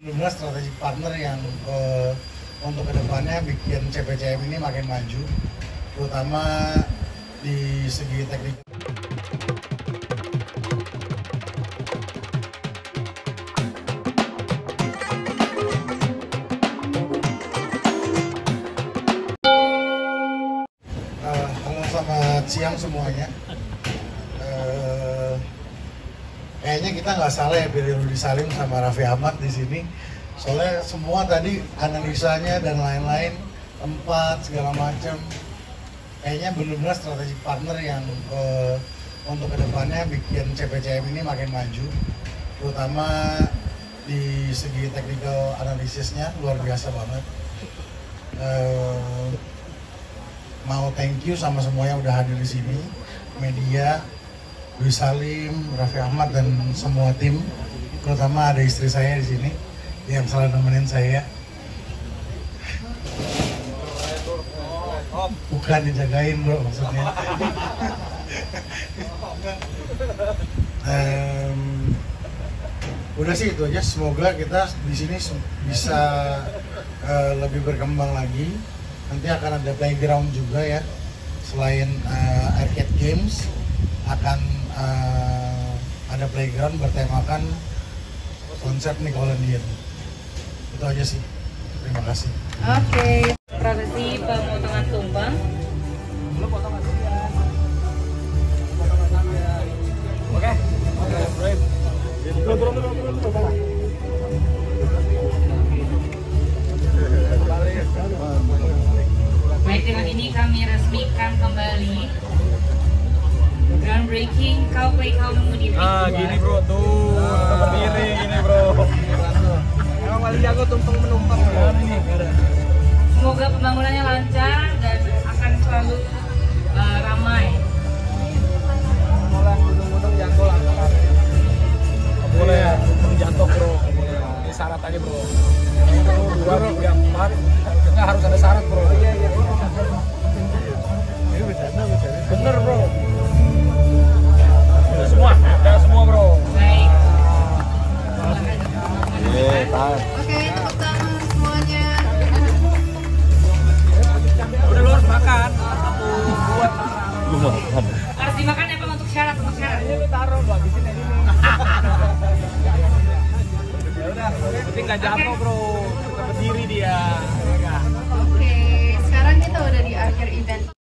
Sebelumnya strategi partner yang untuk kedepannya bikin CPCM ini makin maju, terutama di segi teknik. Halo, selamat siang semuanya. Kayaknya kita nggak salah ya pilih Rudy Salim sama Raffi Ahmad di sini. Soalnya semua tadi analisanya dan lain-lain, tempat segala macam, kayaknya benar-benar strategi partner yang untuk kedepannya bikin CPCM ini makin maju, terutama di segi technical analisisnya luar biasa banget. Mau thank you sama semua yang udah hadir di sini, media, Rudy Salim, Raffi Ahmad dan semua tim, terutama ada istri saya di sini yang selalu nemenin saya. Bukan dijagain bro, maksudnya. Udah sih itu aja. Semoga kita di sini bisa lebih berkembang lagi. Nanti akan ada playground juga ya, selain arcade games akan ada playground bertemakan konsep Nickelodeon. Itu aja sih. Terima kasih. Oke. Prosesi pemotongan tumpeng. Oke. Baik, dengan ini kami resmikan kembali groundbreaking Cow Playhouse di Gini bro, tuh berdiri gini bro. Emang paling jago tumpeng menumpang bro. Semoga pembangunannya lancar dan akan selalu ramai. Mulai gunung-gunung jatuh lah. Boleh ya, jatuh bro. Ini syarat aja bro. 1, 2, 3, 4. Nggak harus ada syarat bro. Bener bro. Udah semua bro. Baik. Oke, tepuk tangan semuanya. Udah lu harus makan. 1, 2. Lu makan. Harus dimakan ya Pak untuk syarat, untuk syarat. Ini lu taruh lu habisin ini. Ya udah, penting nggak jatuh bro. Berdiri dia. Oke, sekarang kita udah di akhir event.